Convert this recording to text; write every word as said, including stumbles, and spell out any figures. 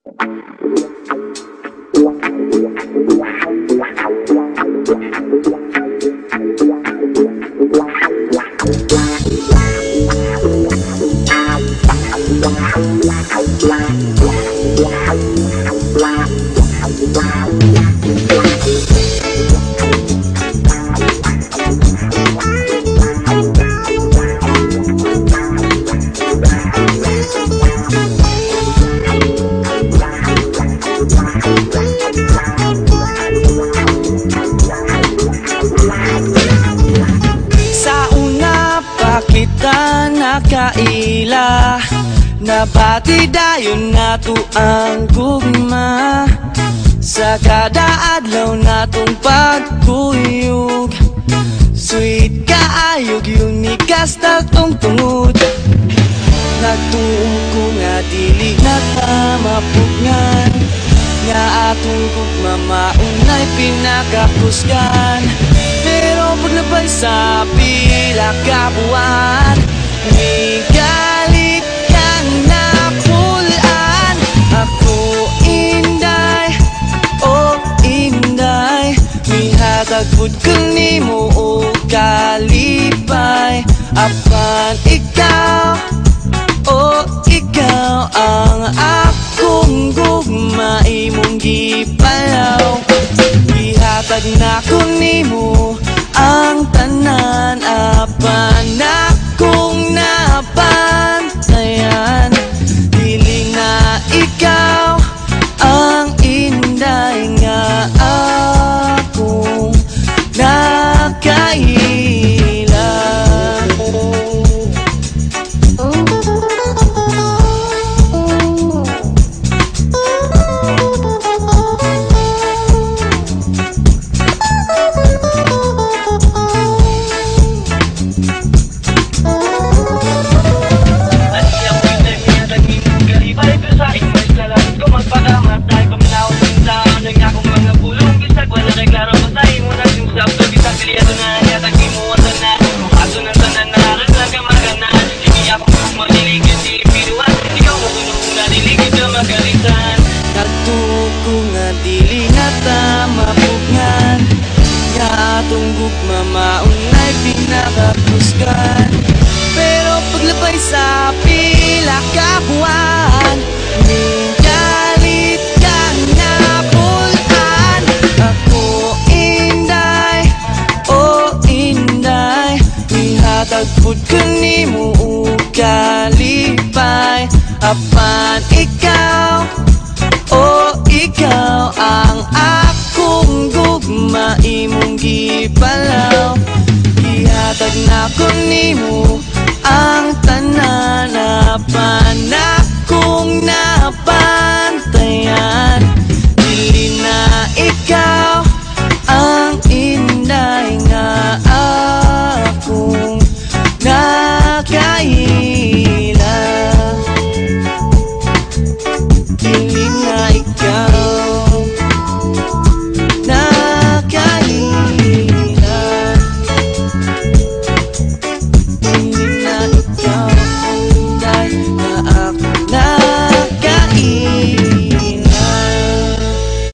Kita nakaila nabati dayon nato ang gugma sa kada adlaw natong pagkuyog. Sweet kaayog yun ni kastal tong tungod. Nagtuong ko nga dili na tamapugnan nga atong gugma maunay pinakakusgan. Pero paglabay sa pila ka buwan, may galit kang napulaan. Ako inday, oh inday, may hatagpud ko nimo o kalipay. Apan ikaw, oh ikaw ang akong gugma, imong gipalaw. Ihatag na ko nimo ang tanan, apan akong napantayan. Dili na ikaw ang inday nga akong nakaila. Nagtuko nga dili na tamapugnan nga atong gugma maunay pinakakusgan. Pero paglabay sa pila ka buwan, may galit kang napulaan. Ako inday, oh inday, ihatagpud ko nimo o kalipay. Apan ikaw, oh ikaw ang akong gugma, imong gipalaw. Ihatag na ko nimo